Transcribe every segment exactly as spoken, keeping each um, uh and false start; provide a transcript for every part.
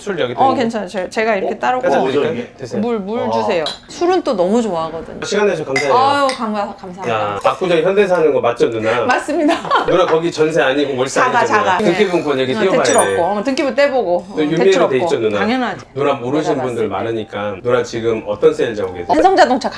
술 여기 어 괜찮아요. 제, 제가 이렇게 어? 따르고 물, 물 아. 주세요. 술은 또 너무 좋아하거든요. 시간 내서 감사해요. 아유 감사, 감사합니다. 야, 압구정 현대 사는 거 맞죠 누나? 맞습니다. 누나 거기 전세 아니고 월세 자가 자가. 등기부권 여기 띄워봐야 대출 돼. 없고 어, 등기부 떼보고 어, 윤리로 돼 있죠 누나? 당연하지. 누나 모르시는 분들 많으니까 누나 지금 어떤 세일즈 하고 계세요? 한성자동차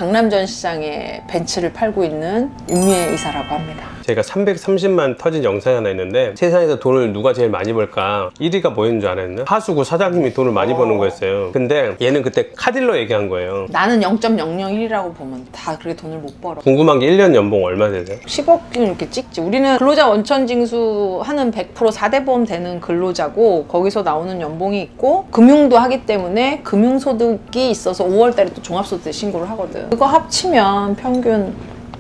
강남전시장에 벤츠를 팔고 있는 윤미애 이사라고 합니다. 제가 삼백삼십만 터진 영상이 하나 있는데 세상에서 돈을 누가 제일 많이 벌까 일 위가 뭐였는 줄 알았나? 하수구 사장님이 돈을 많이 버는 거였어요. 근데 얘는 그때 카딜러 얘기한 거예요. 나는 영 점 영영일이라고 보면 다 그렇게 돈을 못 벌어. 궁금한 게 일 년 연봉 얼마 되세요? 십억은 이렇게 찍지. 우리는 근로자 원천징수 하는 백 퍼센트 사 대 보험 되는 근로자고 거기서 나오는 연봉이 있고 금융도 하기 때문에 금융소득이 있어서 오월 달에 또 종합소득세 신고를 하거든. 그거 합치면 평균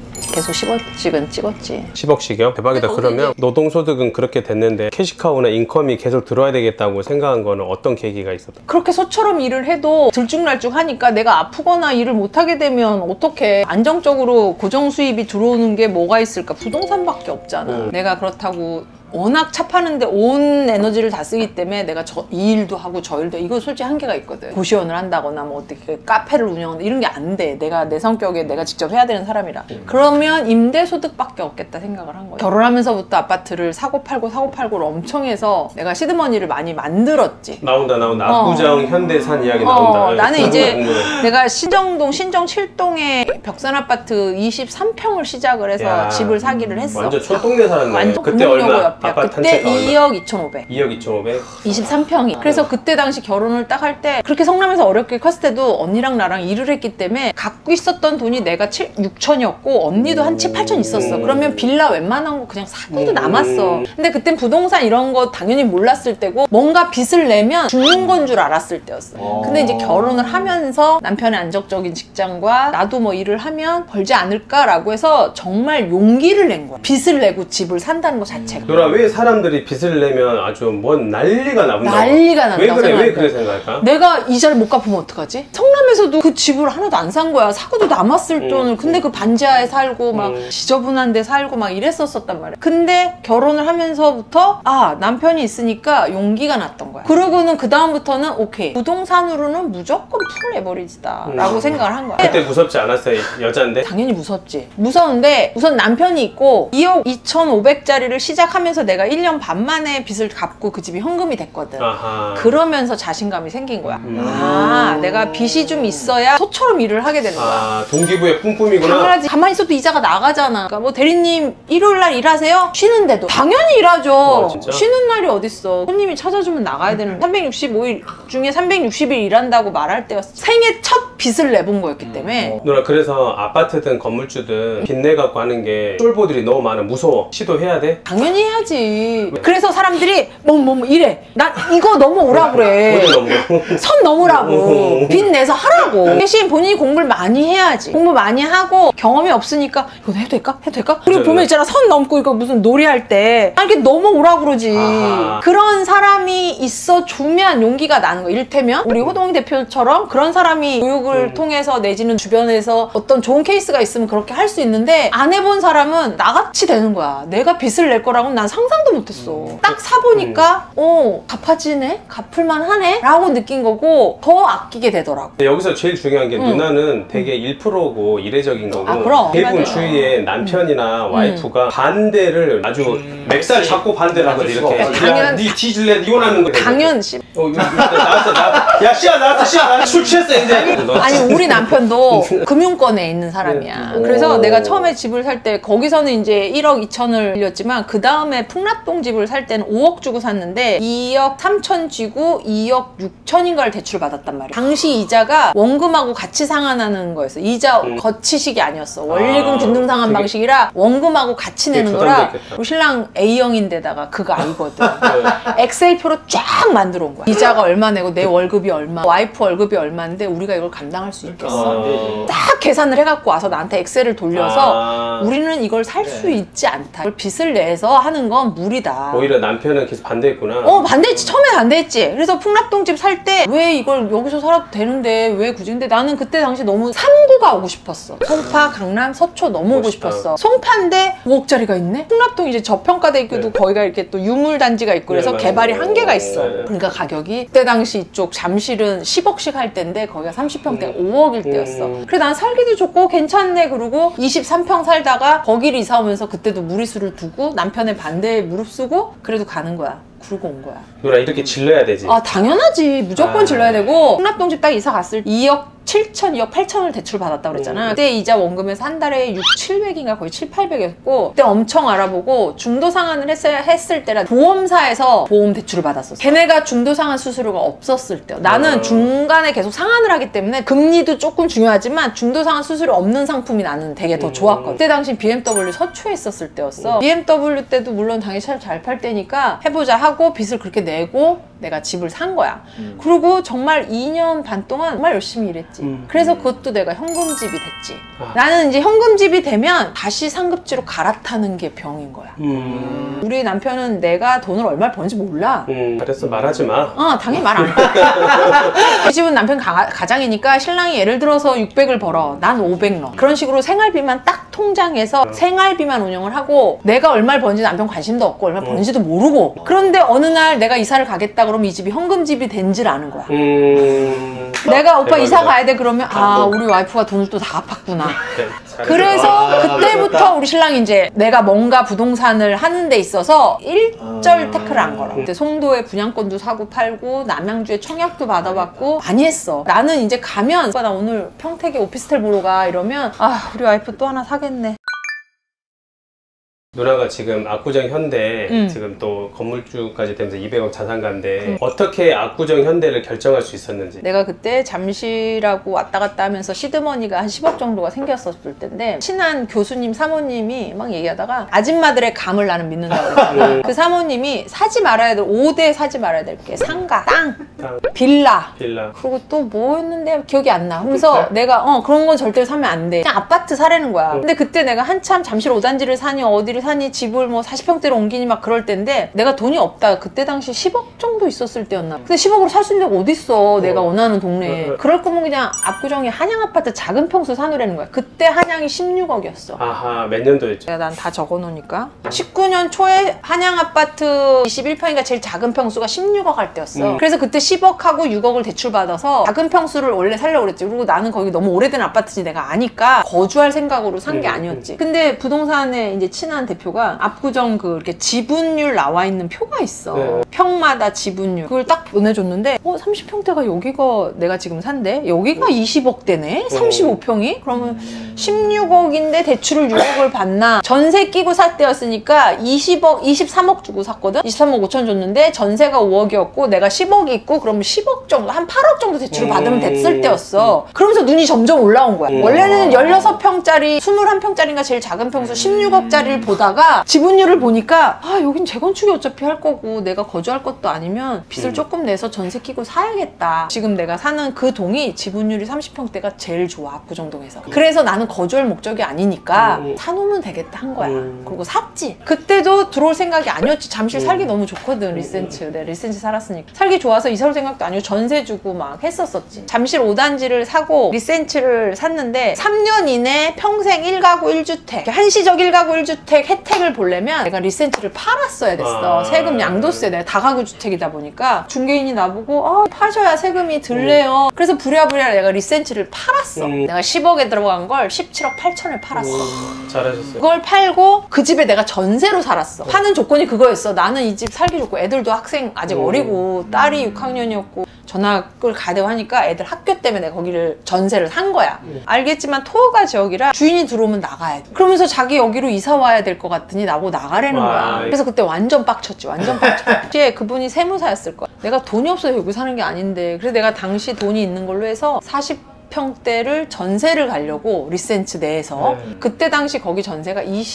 계속 십억씩은 찍었지. 십억씩이요? 대박이다. 그러면 노동소득은 그렇게 됐는데 캐시카우나 인컴이 계속 들어와야 되겠다고 생각한 거는 어떤 계기가 있었다? 그렇게 소처럼 일을 해도 들쭉날쭉 하니까 내가 아프거나 일을 못하게 되면 어떻게 안정적으로 고정 수입이 들어오는 게 뭐가 있을까? 부동산밖에 없잖아. 음. 내가 그렇다고 워낙 차 파는데 온 에너지를 다 쓰기 때문에 내가 저, 이 일도 하고 저 일도 이거 솔직히 한계가 있거든. 고시원을 한다거나 뭐 어떻게 카페를 운영한다 이런 게 안 돼. 내가 내 성격에 내가 직접 해야 되는 사람이라. 음. 그러면 임대소득밖에 없겠다 생각을 한 거야. 결혼하면서부터 아파트를 사고 팔고 사고 팔고를 엄청 해서 내가 시드머니를 많이 만들었지. 나온다 나온다. 압구정 어. 현대산 이야기 나온다. 어, 나는 이제 내가 신정동 신정 칠 동에 벽산아파트 이십삼 평을 시작을 해서 야, 집을 사기를 했어. 완전 촌동네 살았네. 완전 그때 얼마? 아파트 그때 이억 이천오백. 이억 이천오백? 이십삼 평이. 그래서 그때 당시 결혼을 딱 할 때 그렇게 성남에서 어렵게 컸을 때도 언니랑 나랑 일을 했기 때문에 갖고 있었던 돈이 내가 육천이었고 언니도 한 칠, 팔천 있었어. 그러면 빌라 웬만한 거 그냥 사고도 남았어. 근데 그땐 부동산 이런 거 당연히 몰랐을 때고 뭔가 빚을 내면 죽는 건 줄 알았을 때였어. 근데 이제 결혼을 하면서 남편의 안정적인 직장과 나도 뭐 일을 하면 벌지 않을까라고 해서 정말 용기를 낸 거야. 빚을 내고 집을 산다는 거 자체가. 왜 사람들이 빚을 내면 아주 뭔 난리가 나온다고? 난리가 난다고 왜 그래? 생각할까? 왜 그래 생각할까? 내가 이자를 못 갚으면 어떡하지? 성남에서도 그 집을 하나도 안 산 거야. 사고도 남았을 음, 돈을. 근데 그 반지하에 살고 막 음. 지저분한 데 살고 막 이랬었단 말이야. 근데 결혼을 하면서부터 아 남편이 있으니까 용기가 났던 거야. 그러고는 그 다음부터는 오케이 부동산으로는 무조건 풀 에버리지다 음. 라고 생각을 한 거야. 그때 무섭지 않았어요? 여잔데? 당연히 무섭지. 무서운데 우선 남편이 있고 이억 이천오백짜리를 시작하면서 내가 일 년 반 만에 빚을 갚고 그 집이 현금이 됐거든. 아하. 그러면서 자신감이 생긴 거야. 음. 아 내가 빚이 좀 있어야 소처럼 일을 하게 되는 거야. 아 동기부여 뿜뿜이구나. 당연하지. 가만히 있어도 이자가 나가잖아. 그러니까 뭐 대리님 일요일날 일하세요? 쉬는데도 당연히 일하죠. 아, 진짜? 쉬는 날이 어딨어. 손님이 찾아주면 나가야 되는 삼백육십오 일 중에 삼백육십 일 일한다고 말할 때였어. 생애 첫 빚을 내본 거였기 때문에. 어. 누나 그래서 아파트든 건물주든 빚 내갖고 하는 게 쫄보들이 너무 많아. 무서워. 시도해야 돼? 당연히 해야지. 그래서 사람들이 뭐 뭐 뭐 이래. 난 이거 넘어오라 그래. 어디 넘어? 선 넘으라고. 빚 내서 하라고. 대신 본인이 공부를 많이 해야지. 공부 많이 하고 경험이 없으니까 이거 해도 될까? 해도 될까? 그리고 보면 있잖아. 선 넘고 이거 무슨 놀이할 때 이렇게 넘어오라 그러지. 아하. 그런 사람이 있어 주면 용기가 나는 거. 이를테면 우리 호동 대표처럼 그런 사람이 교육을 음. 통해서 내지는 주변에서 어떤 좋은 케이스가 있으면 그렇게 할 수 있는데 안 해본 사람은 나같이 되는 거야. 내가 빚을 낼 거라고는 난 상상도 못했어. 음. 딱 사보니까 음. 어 갚아지네? 갚을만 하네? 라고 느낀 거고 더 아끼게 되더라고. 여기서 제일 중요한 게 음. 누나는 되게 일 퍼센트고 이례적인 거고 아, 그럼. 대부분 맞아요. 주위에 남편이나 음. 와이프가 반대를 아주 음. 멱살 잡고 반대를 하거든. 이렇게 당연... 니 뒤질래 이혼하는 거 당연 씨. 어, 나왔어 나. 야 씨야 나왔어 씨야 나 술 취했어 이제. 아니 우리 남편도 금융권에 있는 사람이야. 네. 그래서 내가 처음에 집을 살 때 거기서는 이제 일억 이천을 빌렸지만 그 다음에 풍락동 집을 살 때는 오억 주고 샀는데 이억 삼천 쥐고 이억 육천인가를 대출을 받았단 말이야. 당시 이자가 원금하고 같이 상환하는 거였어. 이자 음. 거치식이 아니었어. 원리금 아, 균등 상환 되게... 방식이라 원금하고 같이 내는 거라. 우리 신랑 A형인데다가 그거 아니거든. 엑셀표로 쫙 만들어 온 거야. 이자가 얼마 내고 내 월급이 얼마, 와이프 월급이 얼마인데 우리가 이걸 갚는 감당할 수 있겠어? 어... 딱 계산을 해갖고 와서 나한테 엑셀을 돌려서 아... 우리는 이걸 살 수 네. 있지 않다. 이걸 빚을 내서 하는 건 무리다. 오히려 남편은 계속 반대했구나. 어, 반대했지. 처음에 반대했지. 그래서 풍납동집 살 때 왜 이걸 여기서 살아도 되는데 왜 굳이? 근데 나는 그때 당시 너무 삼구가 오고 싶었어. 송파, 강남, 서초 너무 오고 멋있다. 싶었어. 송파인데 오억짜리가 있네? 풍납동 이제 저평가돼 있고도 네. 거기가 이렇게 또 유물단지가 있고 그래서 네, 개발이 맞아요. 한계가 있어. 네. 그러니까 가격이 그때 당시 이쪽 잠실은 십억씩 할 때인데 거기가 삼십 평대가 음. 오억일 때였어. 음. 그래 난 살기도 좋고 괜찮네. 그러고 이십삼 평 살다가 거기를 이사 오면서 그때도 무리수를 두고 남편의 반대에 무릅쓰고 그래도 가는 거야. 그러고 온 거야. 누나 이렇게 질러야 되지. 아 당연하지. 무조건 아. 질러야 되고 풍납동집 딱 이사 갔을 때 이억 칠천, 이억 팔천을 대출 받았다 그랬잖아. 음. 그때 이자 원금에서 한 달에 육, 칠백인가 거의 칠, 팔백이었고 그때 엄청 알아보고 중도 상환을 했을, 했을 때라 보험사에서 보험 대출을 받았었어. 걔네가 중도 상환 수수료가 없었을 때. 나는 아. 중간에 계속 상환을 하기 때문에 금리도 조금 중요하지만 중도 상환 수수료 없는 상품이 나는 되게 더 음. 좋았거든. 그때 당시 비엠더블유 서초에 있었을 때였어. 비엠더블유 때도 물론 당연히 차를 잘 팔 때니까 해보자 하고 빚을 그렇게 내고 내가 집을 산 거야. 음. 그리고 정말 이 년 반 동안 정말 열심히 일했지. 음. 그래서 그것도 내가 현금집이 됐지. 아. 나는 이제 현금집이 되면 다시 상급지로 갈아타는 게 병인 거야. 음. 우리 남편은 내가 돈을 얼마 버는지 몰라. 음. 그래서 말하지 마. 어, 당연히 말 안 해. 이 집은 남편 가, 가장이니까 신랑이 예를 들어서 육백을 벌어. 난 오백 넣어. 그런 식으로 생활비만 딱 통장에서 음. 생활비만 운영을 하고 내가 얼마를 버는지 남편 관심도 없고 얼마 버는지도 모르고. 그런데 어느 날 내가 이사를 가겠다 그러면 이 집이 현금집이 된 줄 아는 거야. 음. 내가 오빠 대박이다. 이사 가야 돼 그러면 아 감동. 우리 와이프가 돈을 또 다 갚았구나. 네, 잘했어. 그래서 아, 그때부터 우리 신랑이 이제 내가 뭔가 부동산을 하는 데 있어서 일절 아. 태클을 안 걸어. 그때 송도에 분양권도 사고 팔고 남양주에 청약도 받아봤고 많이 했어. 나는 이제 가면 오빠 나 오늘 평택에 오피스텔 보러 가 이러면 아 우리 와이프 또 하나 사겠네. 누나가 지금 압구정 현대 음. 지금 또 건물주까지 되면서 이백억 자산가인데 어떻게 압구정 현대를 결정할 수 있었는지. 내가 그때 잠실하고 왔다 갔다 하면서 시드머니가 한 십억 정도가 생겼었을 때인데 친한 교수님 사모님이 막 얘기하다가 아줌마들의 감을 나는 믿는다고 그랬어. 그 사모님이 사지 말아야 될 오 대 사지 말아야 될 게 상가, 땅, 땅, 빌라 빌라. 그리고 또 뭐였는데 기억이 안 나. 그래서 내가 어 그런 건 절대로 사면 안 돼. 그냥 아파트 사라는 거야. 근데 그때 내가 한참 잠실 오 단지를 사니 어디를 사니 집을 뭐 사십 평대로 옮기니 막 그럴 때인데 내가 돈이 없다. 그때 당시 십억 정도 있었을 때였나. 근데 십억으로 살 수 있는 데가 어딨어. 내가 원하는 동네에. 그럴 거면 그냥 압구정에 한양 아파트 작은 평수 사놓으라는 거야. 그때 한양이 십육억이었어. 아하, 몇 년도였죠? 내가 난 다 적어놓으니까 십구 년 초에 한양 아파트 이십일 평인가 제일 작은 평수가 십육억 할 때였어. 음. 그래서 그때 십억하고 육억을 대출받아서 작은 평수를 원래 살려고 그랬지. 그리고 나는 거기 너무 오래된 아파트지 내가 아니까 거주할 생각으로 산 게 음, 아니었지. 근데 부동산에 이제 친한 대표가 압구정 그 이렇게 지분율 나와 있는 표가 있어. 네. 평마다 지분율. 그걸 딱 보내줬는데 어 삼십 평대가 여기가 내가 지금 산대. 여기가 이십억대네. 삼십오 평이? 그러면 십육억인데 대출을 육억을 받나? 전세 끼고 살 때였으니까 이십억, 이십삼억 주고 샀거든? 이십삼억 오천 줬는데 전세가 오억이었고 내가 십억이 있고 그러면 십억 정도, 한 팔억 정도 대출을 받으면 됐을 때였어. 그러면서 눈이 점점 올라온 거야. 음. 원래는 십육 평짜리, 이십일 평짜리인가 제일 작은 평수 십육억짜리를 보다가 지분율을 보니까 아 여긴 재건축이 어차피 할 거고 내가 거주할 것도 아니면 빚을 음. 조금 내서 전세 끼고 사야겠다. 지금 내가 사는 그 동이 지분율이 삼십 평대가 제일 좋아. 압구정동에서. 그래서 나는 거주할 목적이 아니니까 음. 사놓으면 되겠다 한 거야. 음. 그리고 샀지. 그때도 들어올 생각이 아니었지. 잠실 살기 너무 좋거든. 리센츠. 내가 리센츠 살았으니까. 살기 좋아서 이사 올 생각도 아니고 전세 주고 막 했었었지. 잠실 오 단지를 사고 리센츠를 샀는데 삼 년 이내 평생 일 가구 일 주택 한시적 일 가구 일 주택 혜택을 보려면 내가 리센츠를 팔았어야 됐어. 아. 세금 양도세. 내가 다가구 주택이다 보니까 중개인이 나보고 아, 파셔야 세금이 덜래요. 그래서 부랴부랴 내가 리센츠를 팔았어. 음. 내가 십억에 들어간 걸 십칠억 팔천에 팔았어. 음, 잘하셨어요. 그걸 팔고 그 집에 내가 전세로 살았어. 파는 조건이 그거였어. 나는 이 집 살기 좋고 애들도 학생 아직 음. 어리고 딸이 육 학년이었고 전학을 가야 되고 하니까 애들 학교 때문에 내가 거기를 전세를 산 거야. 음. 알겠지만 토호가 지역이라 주인이 들어오면 나가야 돼. 그러면서 자기 여기로 이사 와야 될 것 같더니 나보고 나가라는 와. 거야. 그래서 그때 완전 빡쳤지. 완전 빡쳤지. 그분이 세무사였을 거야. 내가 돈이 없어서 여기 사는 게 아닌데 그래서 내가 당시 돈이 있는 걸로 해서 사십 평대를 전세를 가려고 리센츠 내에서 네. 그때 당시 거기 전세가 이십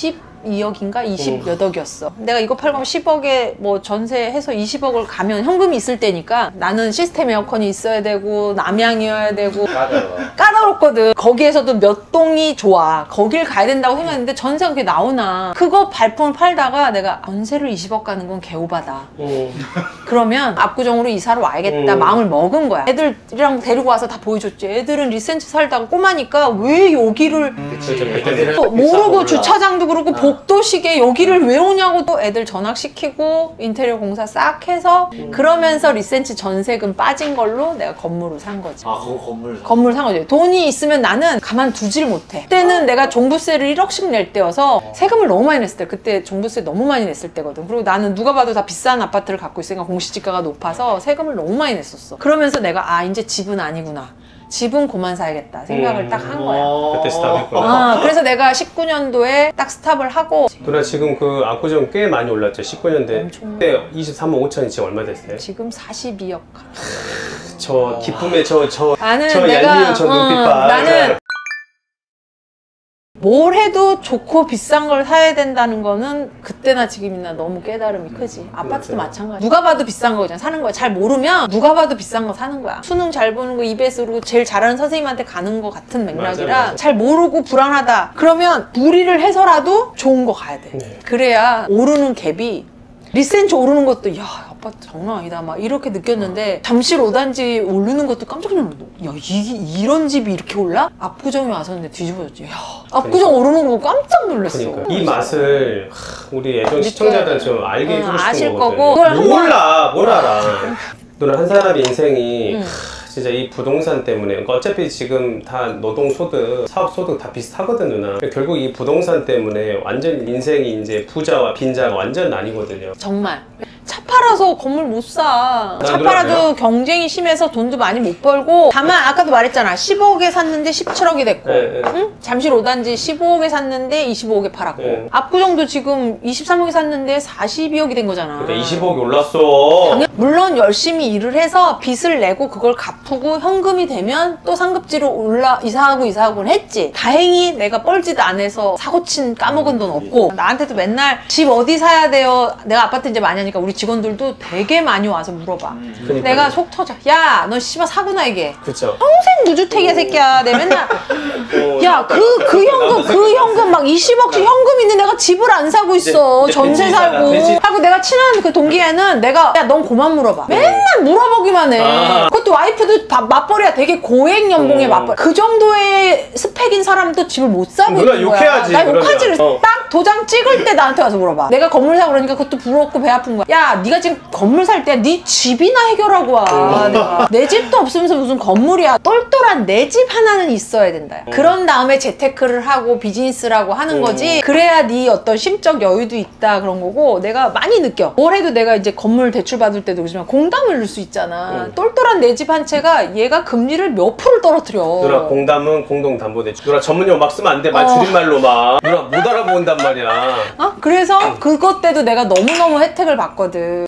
이십이억인가 이십몇 억이었어. 내가 이거 팔고 십억에 뭐 전세해서 이십억을 가면 현금이 있을 때니까 나는 시스템 에어컨이 있어야 되고 남양이어야 되고 까다롭거든. 거기에서도 몇 동이 좋아. 거길 가야 된다고 생각했는데 전세가 그렇게 나오나. 그거 발품을 팔다가 내가 전세를 이십억 가는 건 개오바다. 음. 그러면 압구정으로 이사를 와야겠다. 음. 마음을 먹은 거야. 애들이랑 데리고 와서 다 보여줬지. 애들은 리센트 살다가 꼬마니까 왜 여기를 음. 또 모르고 주차장도 그렇고 아. 복도식에 여기를 왜 오냐고 또 애들 전학시키고 인테리어 공사 싹 해서 음. 그러면서 리센트 전세금 빠진 걸로 내가 건물을 산 거지. 아, 그거 건물 건물 산 거지. 돈이 있으면 나는 가만두질 못해. 그때는 아. 내가 종부세를 일억씩 낼 때여서 어. 세금을 너무 많이 냈을 때. 그때 종부세 너무 많이 냈을 때거든. 그리고 나는 누가 봐도 다 비싼 아파트를 갖고 있으니까 공시지가가 높아서 세금을 너무 많이 냈었어. 그러면서 내가 아 이제 집은 아니구나. 집은 그만 사야겠다 생각을 음. 딱 한 거야. 그때 스탑했구나. 아, 그래서 내가 십구 년도에 딱 스탑을 하고. 누나 지금 그 압구정 꽤 많이 올랐죠. 십구 년대. 엄청... 그때 이십삼억 오천이 지금 얼마 됐어요? 지금 사십이억. 저 기쁨의 저 저 나는 저 내가 얄미운 저 눈빛봐. 어, 나는 뭘 해도 좋고 비싼 걸 사야 된다는 거는 그때나 지금이나 너무 깨달음이 크지. 아파트도 맞아요. 마찬가지. 누가 봐도 비싼 거잖아. 사는 거야. 잘 모르면 누가 봐도 비싼 거 사는 거야. 수능 잘 보는 거 이베스로 제일 잘하는 선생님한테 가는 거 같은 맥락이라 맞아, 맞아. 잘 모르고 불안하다. 그러면 무리를 해서라도 좋은 거 가야 돼. 네. 그래야 오르는 갭이 리센트 오르는 것도 야 아파트 장난 아니다 막 이렇게 느꼈는데 잠실 오 단지 오르는 것도 깜짝 놀랐어. 야 이, 이런 집이 이렇게 올라? 압구정에 와서는 뒤집어졌지. 야 압구정 그러니까. 오르는 거 깜짝 놀랐어. 그러니까. 이 맛을 우리 예전 시청자들 좀 알게 해주고 싶은 아실 거거든. 거고 그걸 몰라 뭘 알아. 너는 한 사람의 인생이 음. 진짜 이 부동산 때문에 그러니까 어차피 지금 다 노동소득, 사업소득 다 비슷하거든 누나. 결국 이 부동산 때문에 완전 인생이 이제 부자와 빈자가 완전 나뉘거든요. 정말 차 팔아서 건물 못 사. 차 팔아도 경쟁이 심해서 돈도 많이 못 벌고 다만 아까도 말했잖아. 십억에 샀는데 십칠억이 됐고 네, 네. 응? 잠실 오 단지 십오억에 샀는데 이십오억에 팔았고 네. 압구정도 지금 이십삼억에 샀는데 사십이억이 된 거잖아. 그러니까 이십억이 올랐어. 당연, 물론 열심히 일을 해서 빚을 내고 그걸 갚고 현금이 되면 또 상급지로 올라 이사하고 이사하고는 했지. 다행히 내가 뻘짓 안 해서 사고친 까먹은 돈 없고 나한테도 맨날 집 어디 사야 돼요. 내가 아파트 이제 많이 하니까 우리 직원들도 되게 많이 와서 물어봐. 음. 내가 속 터져. 야, 너 씨발 사구나 이게. 그쵸. 평생 무주택이야 새끼야. 내 맨날 어, 야, 그, 그 현금, 그 현금 막 이십억씩 현금 있는 내가 집을 안 사고 있어. 네, 전세 살고. 네, 하고 내가 친한 그 동기애는 내가 야, 넌 그만 물어봐. 네. 맨날 물어보기만 해. 아. 그것도 와이프도 다 맞벌이야. 되게 고액 연봉의 음. 맞벌이. 그 정도의 스펙인 사람도 집을 못 사고 있는 거야. 욕해야지, 나 욕하지. 어. 딱 도장 찍을 때 나한테 와서 물어봐. 내가 건물 사고 그러니까 그것도 부럽고 배 아픈 거야. 야, 네가 지금 건물 살 때 네 집이나 해결하고 와. 음. 내 집도 없으면서 무슨 건물이야. 똘똘한 내 집 하나는 있어야 된다. 음. 그런 다음에 재테크를 하고 비즈니스라고 하는 음. 거지. 그래야 네 어떤 심적 여유도 있다 그런 거고 내가 많이 느껴. 뭘 해도 내가 이제 건물 대출 받을 때도 그러지만 공담을 넣을 수 있잖아. 음. 똘똘한 내 집 한 채가 얘가 금리를 몇 프로를 떨어뜨려. 누나 공담은 공동담보대출. 누나 전문用막 쓰면 안 돼. 말 어. 줄임말로 막. 누나 못 알아본단 말이야. 어? 그래서 그것 때도 내가 너무너무 혜택을 받거든.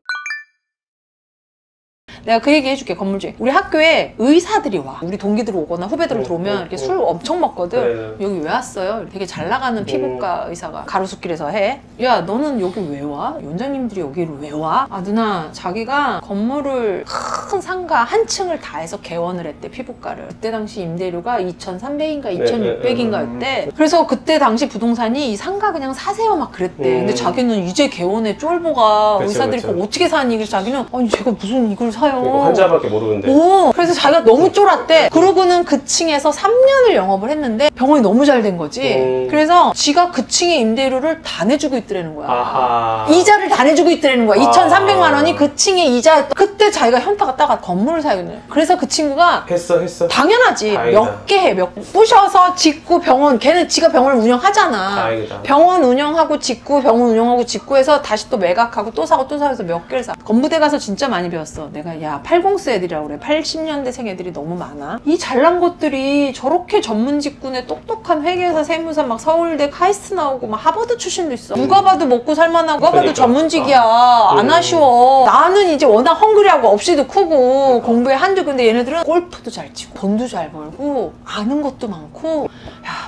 내가 그 얘기 해줄게. 건물주에 우리 학교에 의사들이 와. 우리 동기들 오거나 후배들 어, 들어오면 어, 이렇게 어. 술 엄청 먹거든. 네. 여기 왜 왔어요? 되게 잘 나가는 어. 피부과 의사가 가로수길에서 해. 야 너는 여기 왜 와? 원장님들이 여기를 왜 와? 아 누나 자기가 건물을 큰 상가 한 층을 다 해서 개원을 했대. 피부과를. 그때 당시 임대료가 이천삼백인가 이천육백인가였대. 그래서 그때 당시 부동산이 이 상가 그냥 사세요 막 그랬대. 음. 근데 자기는 이제 개원에 쫄보가 그치, 의사들이 그치. 어떻게 사니? 그래서 자기는 아니 제가 무슨 이걸 사요. 환자밖에 모르는데. 오, 그래서 자기가 너무 쫄았대. 그러고는 그 층에서 삼 년을 영업을 했는데 병원이 너무 잘 된 거지. 음. 그래서 지가 그 층의 임대료를 다 내주고 있더라는 거야. 아하. 이자를 다 내주고 있더라는 거야. 아. 이천삼백만 원이 그 층의 이자. 그때 자기가 현타가 따가 건물을 사거든. 그래서 그 친구가 했어 했어. 당연하지. 다행이다. 몇 개 해. 몇 부셔서 짓고 병원. 걔는 지가 병원을 운영하잖아. 다행이다. 병원 운영하고 짓고 병원 운영하고 짓고 해서 다시 또 매각하고 또 사고 또 사고 해서 몇 개를 사. 건부대 가서 진짜 많이 배웠어. 내가 야 팔십 애들이라고 그래. 팔십 년대생 애들이 너무 많아. 이 잘난 것들이 저렇게 전문 직군에 똑똑한 회계사 세무사 막 서울대 카이스트 나오고 막 하버드 출신도 있어. 누가 봐도 먹고 살만하고 누가 봐도 전문직이야. 아. 안 아쉬워. 나는 이제 워낙 헝그리하고 업시도 크고 공부에 한두. 근데 얘네들은 골프도 잘 치고 돈도 잘 벌고 아는 것도 많고 야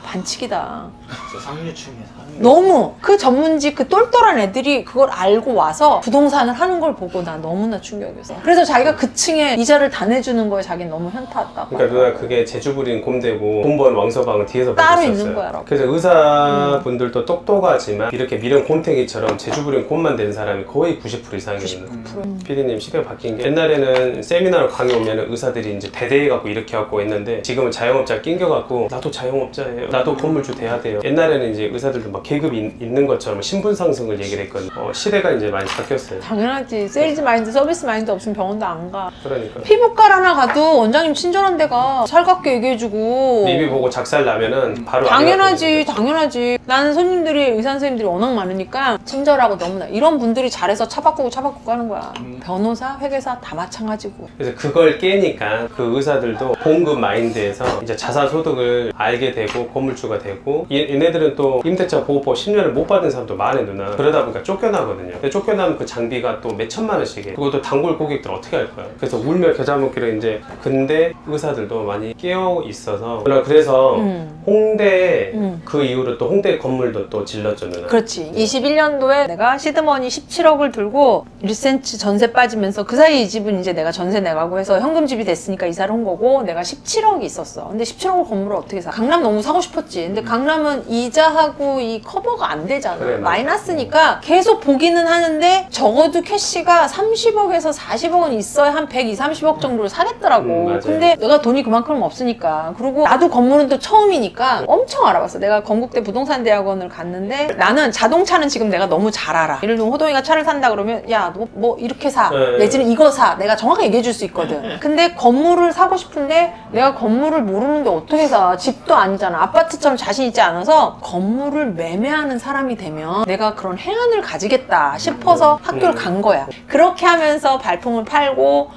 반칙이다. 진짜 상류층이야, 상류. 너무 그 전문직 그 똘똘한 애들이 그걸 알고 와서 부동산을 하는 걸 보고 나 너무나 충격이었어. 그래서 자기가 그 층에 이자를 다 내주는 거에 자기는 너무 현타 왔다고. 그러니까 누나 그게 제주부린 곰대고 돈 번 왕서방은 뒤에서 따로 보고 있었어요. 있는 거야. 그래서 의사분들도 음. 똑똑하지만 이렇게 미련 곰탱이처럼 제주부린 곰만 된 사람이 거의 구십 퍼센트 이상이거든요. 구십 퍼센트. 음. 피디님 시대가 바뀐 게 옛날에는 세미나로 강의 오면 의사들이 이제 대대해갖고 이렇게 갖고 했는데 지금은 자영업자 낑겨갖고 나도 자영업자예요. 나도 건물주 돼야 돼요. 옛날에는 이제 의사들도 막 계급이 있는 것처럼 신분 상승을 얘기를 했거든요. 어, 시대가 이제 많이 바뀌었어요. 당연하지. 세일즈 마인드, 서비스 마인드 없으면 병원도 안 가. 그러니까. 피부과 하나 가도 원장님 친절한 데가 살갑게 얘기해주고 리뷰 보고 작살 나면은 바로 당연하지, 당연하지. 나는 손님들이 의사 선생님들이 워낙 많으니까 친절하고 너무나 이런 분들이 잘해서 차 바꾸고 차 바꾸고 하는 거야. 음. 변호사, 회계사 다 마찬가지고. 그래서 그걸 깨니까 그 의사들도 봉급 마인드에서 이제 자산소득을 알게 되고 건물주가 되고 얘, 얘네들은 또 임대차 보호법 십 년을 못 받은 사람도 많아 누나. 그러다 보니까 쫓겨나거든요. 근데 쫓겨나면 그 장비가 또 몇 천만 원씩이에요. 그것도 단골 고객들 어떻게 할 거야. 그래서 울며 겨자 먹기를 이제 근데 의사들도 많이 깨어 있어서 그래서 음. 홍대 음. 그 이후로 또 홍대 건물도 또 질렀죠 누나. 그렇지. 네. 이십일 년도에 내가 시드머니 십칠억을 들고 일 센치 전세 빠지면서 그 사이 이 집은 이제 내가 전세 내가고 해서 현금집이 됐으니까 이사를 온 거고 내가 십칠억이 있었어. 근데 십칠억을 건물을 어떻게 사? 강남 너무 사고 싶었지. 근데 강남은 이자하고 이 커버가 안 되잖아. 그래, 마이너스니까 계속 보기는 하는데 적어도 캐시가 삼십억에서 사십억은 있어야 한 백이십, 삼십억 정도를 사겠더라고. 음, 근데 내가 돈이 그만큼 없으니까. 그리고 나도 건물은 또 처음이니까 엄청 알아봤어. 내가 건국대 부동산대학원을 갔는데 나는 자동차는 지금 내가 너무 잘 알아. 예를 들면 호동이가 차를 산다 그러면 야, 너 뭐 이렇게 사. 네. 내지는 이거 사. 내가 정확하게 얘기해 줄 수 있거든. 근데 건물을 사고 싶은데 내가 건물을 모르는데 어떻게 사? 집도 아니잖아. 아파트처럼 자신 있지 않아서 건물을 매매하는 사람이 되면 내가 그런 행안을 가지겠다 싶어서 학교를 간 거야. 그렇게 하면서 발품을 팔고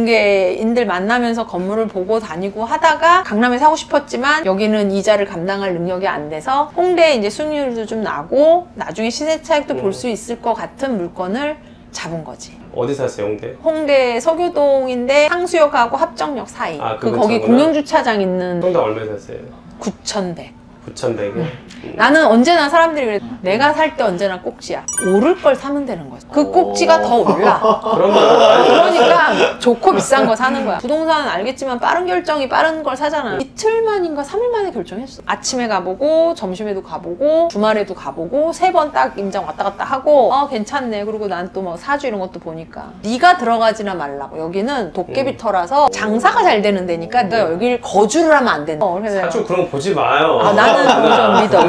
중개인들 만나면서 건물을 보고 다니고 하다가 강남에 사고 싶었지만 여기는 이자를 감당할 능력이 안 돼서 홍대에 이제 수익률도 좀 나고 나중에 시세 차익도 볼 수 있을 것 같은 물건을 잡은 거지. 어디 샀어요 홍대? 홍대 서교동인데 상수역하고 합정역 사이. 아, 그 거기 공영주차장 있는 홍대 얼마에 샀어요? 구천백. 구천백에? 응. 나는 언제나 사람들이 그래. 내가 살 때 언제나 꼭지야. 오를 걸 사면 되는 거지. 그 꼭지가 더 올라. 그러면 그러니까 좋고 비싼 거 사는 거야. 부동산은 알겠지만 빠른 결정이 빠른 걸 사잖아. 이틀 만인가 삼 일 만에 결정했어. 아침에 가보고 점심에도 가보고 주말에도 가보고 세 번 딱 임장 왔다 갔다 하고 아 괜찮네. 그리고 난 또 뭐 사주 이런 것도 보니까 네가 들어가지나 말라고. 여기는 도깨비터라서 장사가 잘 되는 데니까 내가 여길 거주를 하면 안 된다. 사주 그런 거 보지 마요. 아, 나는 좀 믿어.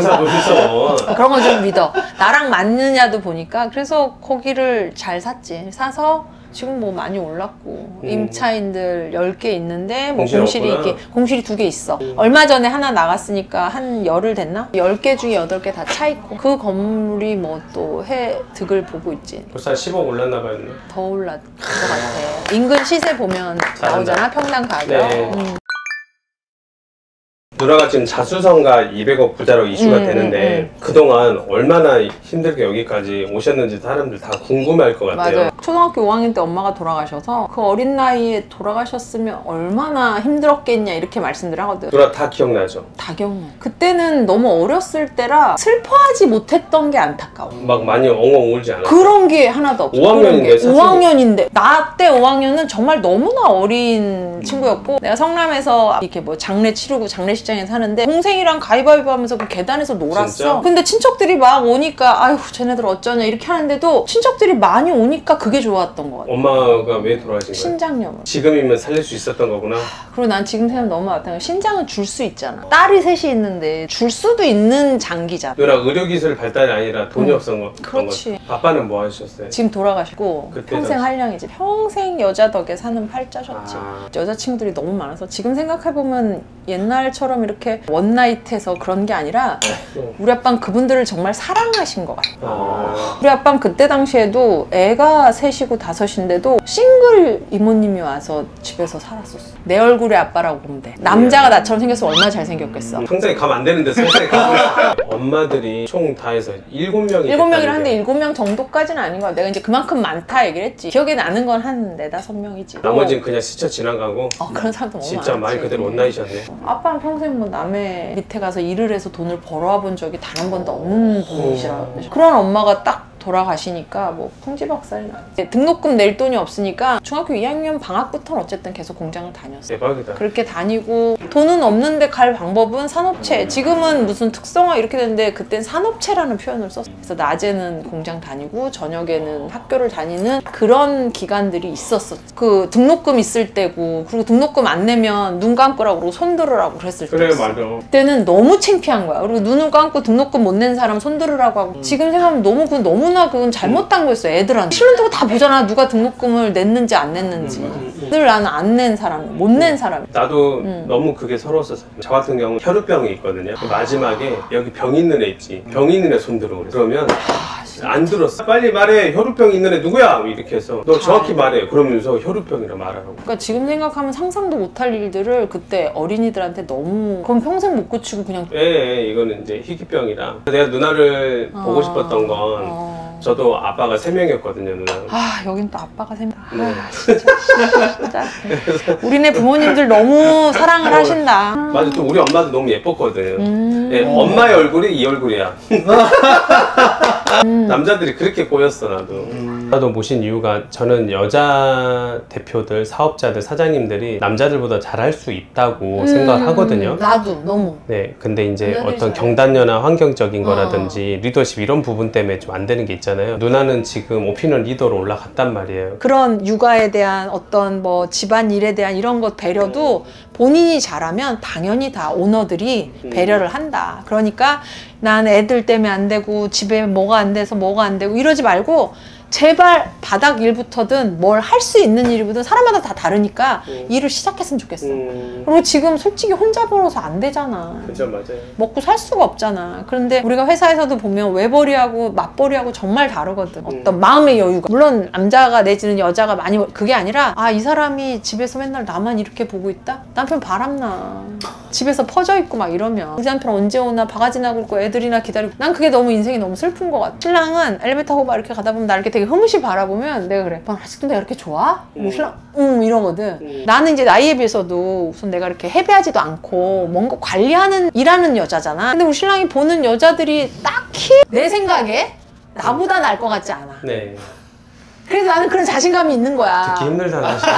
보시죠. 그런 거 좀 믿어. 나랑 맞느냐도 보니까. 그래서 거기를 잘 샀지. 사서 지금 뭐 많이 올랐고 음. 임차인들 열 개 있는데 뭐 공실이 이렇게 공실이 두 개 있어. 음. 얼마 전에 하나 나갔으니까 한 열흘 됐나? 열 개 중에 여덟 개 다 차 있고 그 건물이 뭐 또 해 득을 보고 있지. 벌써 한 십억 올랐나 봐요. 더 올랐을 것 같아. 인근 시세 보면 나오잖아. 평당 가격. 네. 음. 누나가 지금 자수성가 이백억 부자로 이슈가 음, 되는데 음, 음. 그동안 얼마나 힘들게 여기까지 오셨는지 사람들 다 궁금해할 것 같아요. 맞아요. 초등학교 오 학년 때 엄마가 돌아가셔서 그 어린 나이에 돌아가셨으면 얼마나 힘들었겠냐 이렇게 말씀들 하거든. 누나 다 기억나죠? 다 기억나. 그때는 너무 어렸을 때라 슬퍼하지 못했던 게 안타까워. 막 많이 엉엉 울지 않았어요? 그런 게 하나도 없어. 오 학년인데 사실... 오 학년인데 나 때 오 학년은 정말 너무나 어린 친구였고 내가 성남에서 이렇게 뭐 장례 치르고 장례식장에 사는데 동생이랑 가위바위보 하면서 그 계단에서 놀았어. 진짜? 근데 친척들이 막 오니까 아휴 쟤네들 어쩌냐 이렇게 하는데도 친척들이 많이 오니까 그게 좋았던 것 같아. 엄마가 왜 돌아가신 거예요? 신장염. 지금이면 살릴 수 있었던 거구나. 그리고 난 지금 생각하면 너무 아파요. 신장은 줄 수 있잖아. 딸이 셋이 있는데 줄 수도 있는 장기잖아. 누나 의료기술 발달이 아니라 돈이 음. 없었던 거. 그렇지. 아빠는 뭐 하셨어요? 지금 돌아가시고 평생 당시... 한량이지. 평생 여자 덕에 사는 팔자셨지. 아... 여자친구들이 너무 많아서 지금 생각해보면 옛날처럼 이렇게 원나잇해서 그런 게 아니라 네. 우리 아빠는 그분들을 정말 사랑하신 것 같아. 아... 우리 아빠는 그때 당시에도 애가 셋이고 다섯인데도 싱글 이모님이 와서 집에서 살았었어. 내 얼굴의 아빠라고 보면 돼. 남자가 나처럼 생겼으면 얼마나 잘생겼겠어. 음, 상상이 가면 안 되는데 상상이 가면 엄마들이 총 다 해서 일곱 명이 일곱 명이라 하는데 일곱 명 정도까지는 아닌 거야. 내가 이제 그만큼 많다 얘기를 했지. 기억에 나는 건 한 네다섯 명이지. 나머지는 그냥 스쳐 지나가고 어, 그런 사람도 너무 진짜 많았지. 말 그대로 원나잇이었네. 아빠는 평생 평생 뭐 남의 밑에 가서 일을 해서 돈을 벌어와 본 적이 단 한 번도 없는 분이시라. 그런 엄마가 딱 돌아가시니까 뭐 풍지박살이 나요. 등록금 낼 돈이 없으니까 중학교 이 학년 방학부터는 어쨌든 계속 공장을 다녔어요. 대박이다. 그렇게 다니고 돈은 없는데 갈 방법은 산업체. 지금은 무슨 특성화 이렇게 되는데 그땐 산업체라는 표현을 썼어요. 그래서 낮에는 공장 다니고 저녁에는 학교를 다니는 그런 기간들이 있었어. 그 등록금 있을 때고 그리고 등록금 안 내면 눈 감으라고 그러고 손 들으라고 그랬을 때. 그래 맞아. 그때는 너무 창피한 거야. 그리고 눈을 감고 등록금 못 낸 사람 손 들으라고 하고. 음. 지금 생각하면 너무 그 너무 나 그건 잘못한 거였어. 애들한테 실론 두고 다 보잖아. 누가 등록금을 냈는지 안 냈는지. 음. 늘 나는 안 낸 사람, 못 낸 사람. 나도 음. 너무 그게 서러웠었어. 저 같은 경우는 혈우병이 있거든요. 그 마지막에 여기 병 있는 애 있지. 병 있는 애 손 들어 그래. 그러면 안 들었어. 빨리 말해. 혈우병 있는 애 누구야? 이렇게 해서 너 정확히 말해. 그러면서 혈우병이라 말하라고. 그러니까 지금 생각하면 상상도 못할 일들을 그때 어린이들한테 너무 그건 평생 못 고치고 그냥. 예, 이거는 이제 희귀병이라. 내가 누나를 어. 보고 싶었던 건 어. 저도 아빠가 세 명이었거든요, 누나. 아 여긴 또 아빠가 생. 아 네. 진짜. 진짜. 우리네 부모님들 너무 사랑을 어, 하신다. 맞아, 또 우리 엄마도 너무 예뻤거든. 음. 예, 엄마의 얼굴이 이 얼굴이야. 음. 남자들이 그렇게 꼬였어, 나도. 음. 나도 모신 이유가 저는 여자 대표들, 사업자들, 사장님들이 남자들보다 잘할 수 있다고 음. 생각을 하거든요. 나도 너무. 네, 근데 이제 누나들이 어떤 잘해. 경단녀나 환경적인 어. 거라든지 리더십 이런 부분 때문에 좀 안 되는 게 있잖아요. 누나는 지금 오피니언 리더로 올라갔단 말이에요. 그런 육아에 대한 어떤 뭐 집안일에 대한 이런 것 배려도 본인이 잘하면 당연히 다 오너들이 배려를 한다. 그러니까 난 애들 때문에 안 되고 집에 뭐가 안 돼서 뭐가 안 되고 이러지 말고 제발 바닥 일부터든 뭘 할 수 있는 일이거든 사람마다 다 다르니까 음. 일을 시작했으면 좋겠어. 음, 그리고 지금 솔직히 혼자 벌어서 안 되잖아. 그죠, 맞아요. 먹고 살 수가 없잖아. 그런데 우리가 회사에서도 보면 외벌이하고 맞벌이하고 정말 다르거든. 어떤 마음의 여유가. 물론 남자가 내지는 여자가 많이 그게 아니라 아, 이 사람이 집에서 맨날 나만 이렇게 보고 있다? 남편 바람나. 집에서 퍼져 있고 막 이러면 우리 남편 언제 오나 바가지 나고 있고 애들이나 기다리고 난 그게 너무 인생이 너무 슬픈 것 같아. 신랑은 엘리베이터 타고 막 이렇게 가다 보면 나 이렇게 되게 흐뭇이 바라보면 내가 그래. 넌 아직도 내가 이렇게 좋아? 음. 신랑 응 이러거든. 음. 나는 이제 나이에 비해서도 우선 내가 이렇게 헤비하지도 않고 뭔가 관리하는 일하는 여자잖아. 근데 우리 신랑이 보는 여자들이 딱히 내 생각에 나보다 나을 것 같지 않아. 네. 그래서 나는 그런 자신감이 있는 거야. 듣기 힘들다, 나 진짜.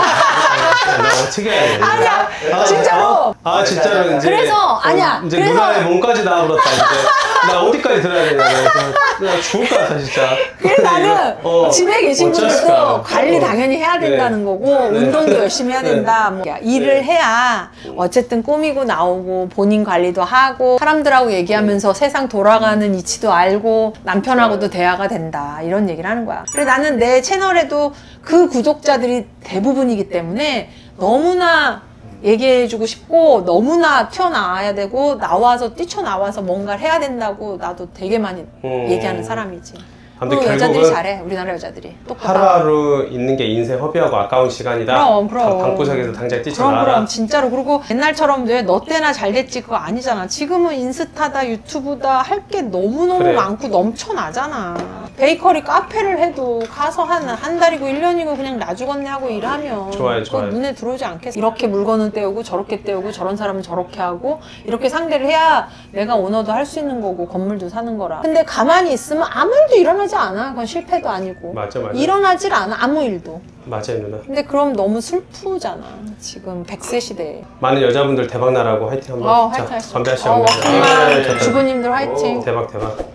나 어떻게 해야 돼? 아니야 진짜로. 아, 진짜로 이제. 그래서, 아니야. 이제 그래서- 누나의 몸까지 나와버렸다, 이제. 나 어디까지 들어야 되냐. 나 죽을 것 같아, 진짜. 그래서 나는 어, 집에 계신 어쩔 분들도 수가. 관리 어. 당연히 해야 된다는 네. 거고 네. 운동도 열심히 해야 된다. 뭐 일을 네. 해야 어쨌든 꾸미고 나오고 본인 관리도 하고 사람들하고 얘기하면서 세상 돌아가는 이치도 알고 남편하고도 대화가 된다. 이런 얘기를 하는 거야. 그래서 나는 내 채널에도 그 구독자들이 대부분이기 때문에 너무나 얘기해주고 싶고 너무나 튀어나와야 되고 나와서 뛰쳐나와서 뭔가를 해야 된다고 나도 되게 많이 음. 얘기하는 사람이지. 근데 그리고 여자들이 결국은 잘해. 우리나라 여자들이 똑똑하고. 하루하루 있는 게 인생 허비하고 아까운 시간이다. 그럼, 그럼. 방구석에서 당장 그럼 뛰쳐나와라. 그럼 진짜로. 그리고 옛날처럼 왜 너 때나 잘 됐지 그거 아니잖아. 지금은 인스타다 유튜브다 할 게 너무너무 그래. 많고 넘쳐나잖아. 베이커리 카페를 해도 가서 한, 한 달이고 일 년이고 그냥 나 죽었네 하고 일하면 좋아요, 그거 좋아요. 눈에 들어오지 않겠어. 이렇게 물건은 떼오고 저렇게 떼오고 저런 사람은 저렇게 하고 이렇게 상대를 해야 내가 오너도 할 수 있는 거고 건물도 사는 거라. 근데 가만히 있으면 아무 일도 일어나지 않아. 그건 실패도 아니고 맞아, 맞아. 일어나질 않아 아무 일도. 맞아요, 누나. 근데 그럼 너무 슬프잖아. 지금 백 세 시대에. 많은 여자분들 대박 나라고 화이팅 한번. 어, 자, 화이팅 하시죠. 건배하시죠. 어, 건배. 정말 아, 좋다. 주부님들 화이팅. 대박, 대박.